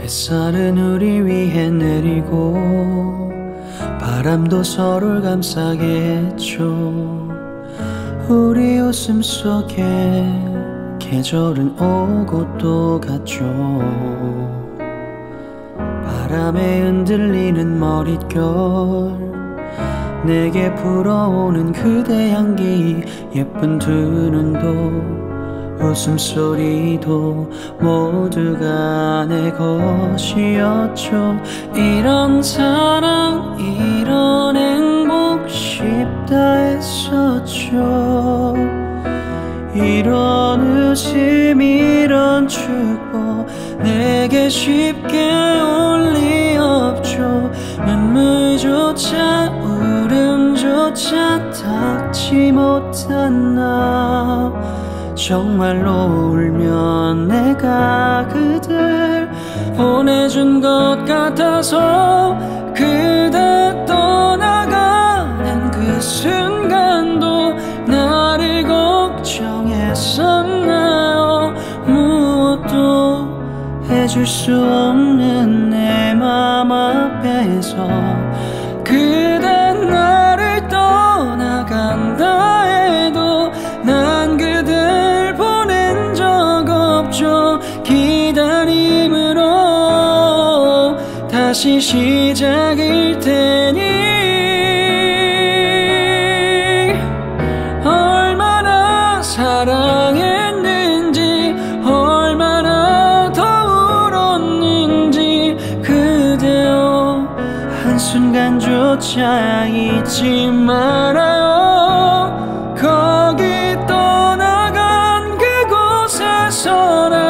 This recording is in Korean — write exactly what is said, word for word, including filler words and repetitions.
햇살은 우리 위에 내리고 바람도 서로를 감싸게 했죠. 우리 웃음 속에 계절은 오고 또 갔죠. 바람에 흔들리는 머릿결, 내게 불어오는 그대 향기, 예쁜 두 눈도 웃음소리도 모두가 내 것이었죠. 이런 사랑 이런 행복 쉽다 했었죠. 이런 웃음 이런 축복 내게 쉽게 올 리 없죠. 눈물조차 울음조차 닿지 못한 나, 정말로 울면 내가 그댈 보내준 것 같아서 그대 떠나가는 그 순간도 나를 걱정했었나요? 무엇도 해줄 수 없는 내 맘 앞에서 그대 나를 떠나간다 해도 난 그댈 보낸 적 없죠. 기다림으로 다시 시작일 테니 얼마나 사랑했는지 얼마나 더 울었는지 그대여 한순간조차 잊지 말아요. 거기 떠나간 그곳에서라